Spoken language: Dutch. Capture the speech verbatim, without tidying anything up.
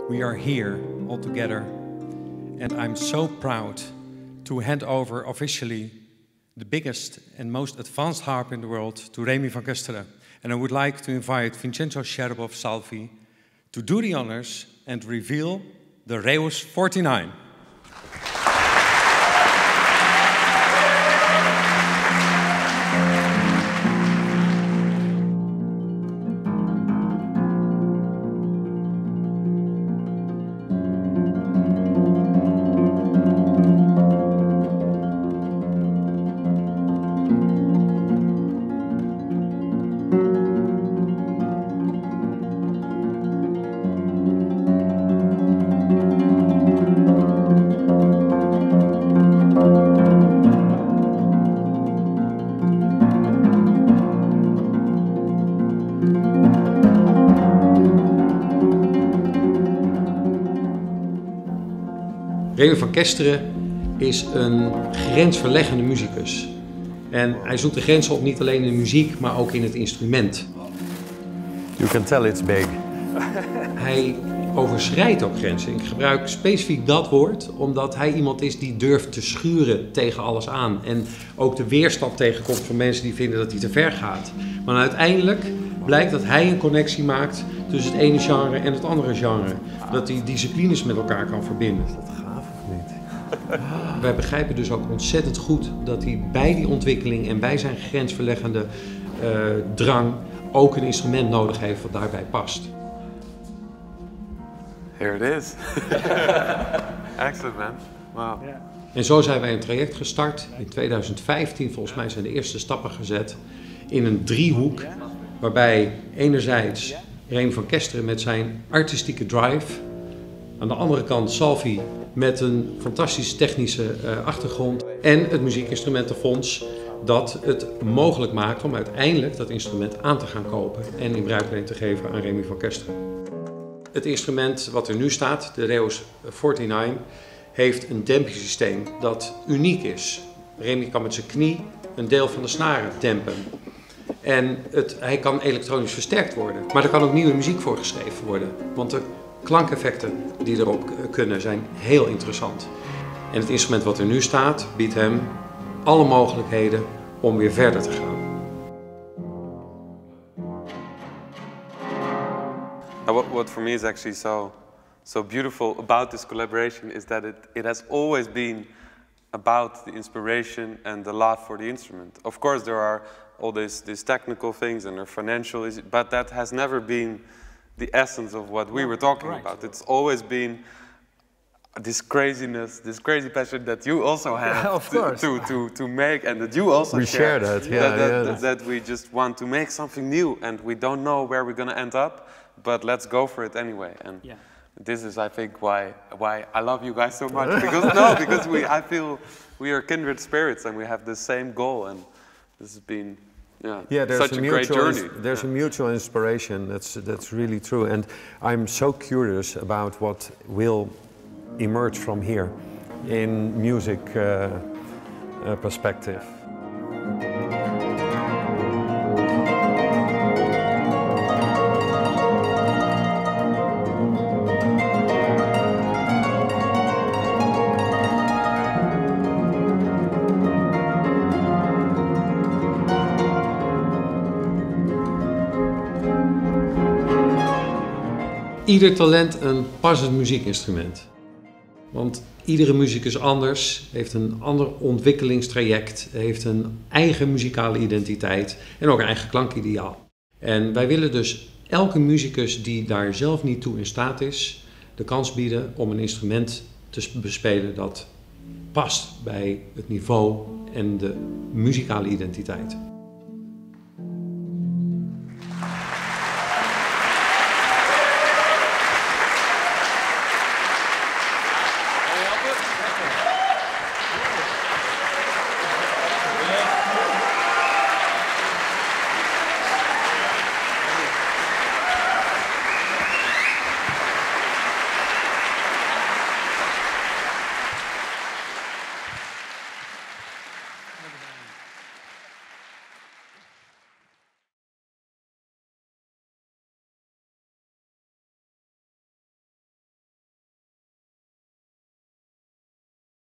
we are here all together, and I'm so proud to hand over officially the biggest and most advanced harp in the world to Remy van Kesteren. And I would like to invite Vincenzo Scherbo of Salvi to do the honors and reveal the Reus forty-nine. Remy van Kesteren is een grensverleggende muzikus. En hij zoekt de grenzen op niet alleen in de muziek, maar ook in het instrument. You can tell it's big. Hij overschrijdt ook grenzen. Ik gebruik specifiek dat woord, omdat hij iemand is die durft te schuren tegen alles aan. En ook de weerstand tegenkomt van mensen die vinden dat hij te ver gaat. Maar uiteindelijk blijkt dat hij een connectie maakt tussen het ene genre en het andere genre. Dat hij disciplines met elkaar kan verbinden. Wij begrijpen dus ook ontzettend goed dat hij bij die ontwikkeling en bij zijn grensverleggende uh, drang ook een instrument nodig heeft wat daarbij past. Here it is. Excellent, man. Wow. En zo zijn wij een traject gestart in tweeduizend vijftien. Volgens mij zijn de eerste stappen gezet in een driehoek waarbij enerzijds Remy van Kesteren met zijn artistieke drive, aan de andere kant Salvi met een fantastische technische uh, achtergrond en het Muziekinstrumentenfonds dat het mogelijk maakt om uiteindelijk dat instrument aan te gaan kopen en in bruikleen te geven aan Remy van Kesteren. Het instrument wat er nu staat, de Reus forty-nine, heeft een dempingssysteem dat uniek is. Remy kan met zijn knie een deel van de snaren dempen. En het, hij kan elektronisch versterkt worden, maar er kan ook nieuwe muziek voor geschreven worden. Want de klankeffecten die erop kunnen zijn heel interessant. En het instrument wat er nu staat biedt hem alle mogelijkheden om weer verder te gaan. What, what for me is actually so, so beautiful about this collaboration is that it, it has always been about the inspiration and the love for the instrument. Of course there are all these, these technical things and there are financial issues, but that has never been the essence of what we were talking Correct. about. It's always been this craziness, this crazy passion that you also have Yeah, of course. to, to, to make and that you also We share. share that, yeah, that, that, yeah. that, that we just want to make something new and we don't know where we're going to end up, but let's go for it anyway. And Yeah. this is, I think, why why I love you guys so much. Because no, because we, I feel we are kindred spirits and we have the same goal, and this has been, yeah, Yeah, there's such a, a, great mutual journey. ins- there's Yeah. a mutual inspiration. That's that's really true, and I'm so curious about what will emerge from here in music uh, uh, perspective. Ieder talent een passend muziekinstrument. Want iedere muziek is anders, heeft een ander ontwikkelingstraject, heeft een eigen muzikale identiteit en ook een eigen klankideaal. En wij willen dus elke muzikus die daar zelf niet toe in staat is, de kans bieden om een instrument te bespelen dat past bij het niveau en de muzikale identiteit.